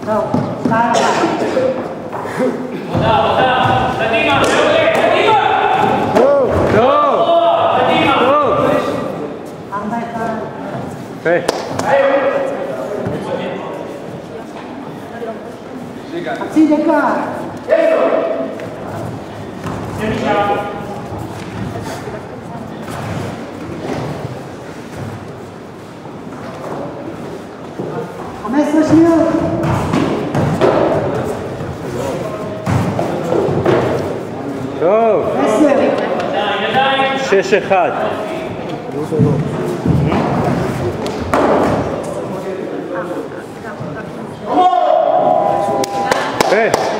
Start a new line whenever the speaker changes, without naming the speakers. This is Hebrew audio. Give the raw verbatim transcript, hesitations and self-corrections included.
טוב, שתיים אחת.
עודה, עודה, קדימה, מעולה, קדימה!
טוב, טוב!
קדימה!
טוב!
ארבע אחד.
יפה.
חצי דקה. חמש עשרה שניות.
טוב.
עשר.
שש אחד. יפה.